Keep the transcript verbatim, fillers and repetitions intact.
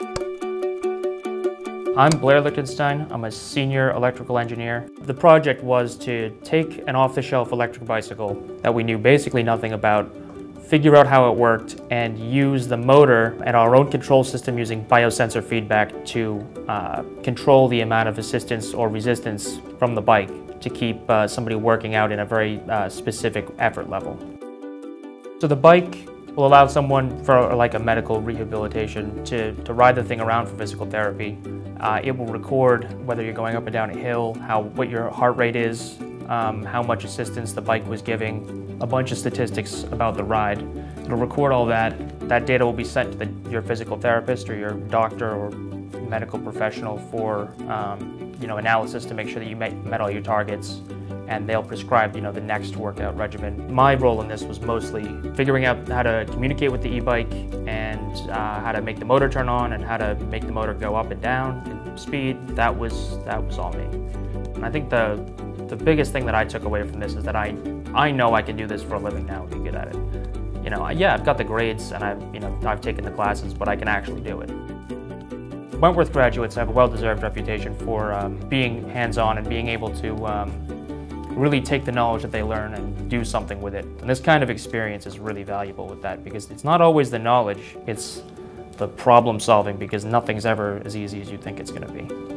I'm Blair Lichtenstein. I'm a senior electrical engineer. The project was to take an off-the-shelf electric bicycle that we knew basically nothing about, figure out how it worked, and use the motor and our own control system using biosensor feedback to uh, control the amount of assistance or resistance from the bike to keep uh, somebody working out in a very uh, specific effort level. So the bike will allow someone for like a medical rehabilitation to, to ride the thing around for physical therapy. Uh, it will record whether you're going up and down a hill, how, what your heart rate is, um, how much assistance the bike was giving, a bunch of statistics about the ride. It'll record all that. That data will be sent to the, your physical therapist or your doctor or medical professional for um, you know, analysis to make sure that you met, met all your targets, and they'll prescribe you know, the next workout regimen. My role in this was mostly figuring out how to communicate with the e-bike and uh, how to make the motor turn on and how to make the motor go up and down in speed. That was, that was all me. And I think the, the biggest thing that I took away from this is that I, I know I can do this for a living now and be good at it. You know, yeah, I've got the grades and I've, you know, I've taken the classes, but I can actually do it. Wentworth graduates have a well-deserved reputation for um, being hands-on and being able to um, really take the knowledge that they learn and do something with it. And this kind of experience is really valuable with that because it's not always the knowledge, it's the problem solving, because nothing's ever as easy as you think it's going to be.